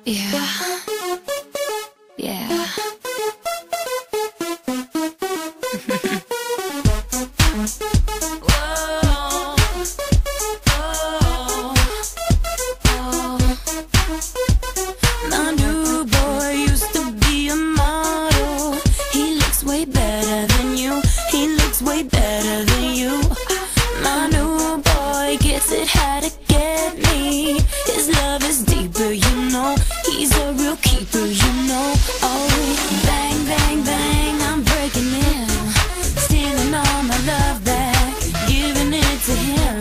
Yeah. Yeah. Whoa. Oh. Oh. My new boy used to be a model. He looks way better than you. He looks way better than you. My new boy gets it how to get me. His love is deeper, you know. He's a real keeper, you know. Oh, bang, bang, bang, I'm breaking in, stealing all my love back, giving it to him.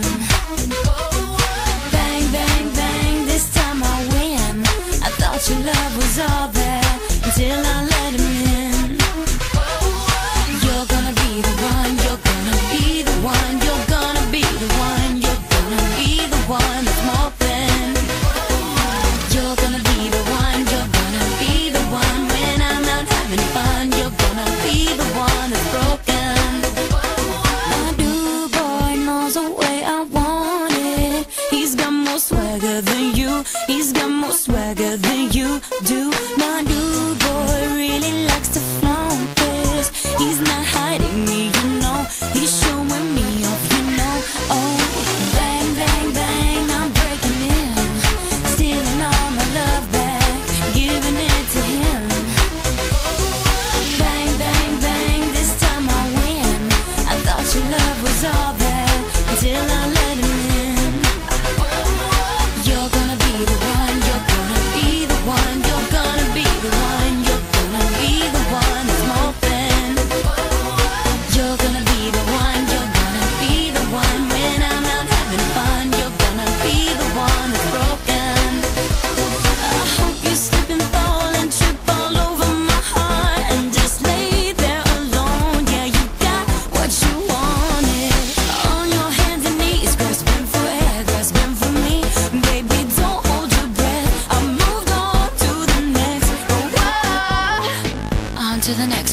Bang, bang, bang, this time I win. I thought your love was all there until I let him in. You're gonna be the one, you're gonna be the one, you're gonna be the one, you're gonna be the one that's more than. You're gonna be the one, you're gonna be the one when I'm not having fun. You're gonna be the one that's broken. My new boy knows the way I want it. He's got more swagger than you. He's got more swagger than you do. My new boy really likes to flaunt this. He's not hiding me, you know. He's showing me off, you know. Oh, bang, bang, bang, I'm breaking in, stealing all my love back, giving it to him. Bang, bang, bang, this time I win. I thought your love was all there until I let him in. You're gonna be the one, you're gonna be the one, you're gonna be the one, you're gonna be the one that's more than. You're gonna be the one, you're gonna be the one when I'm not having fun. You're gonna be the one that's broken. I hope you slip and fall and trip all over my heart and just lay there alone. Yeah, you got what you wanted. On your hands and knees, grasping for air, grasping for me. Baby, don't hold your breath. I moved on to the next. Oh, on to the next.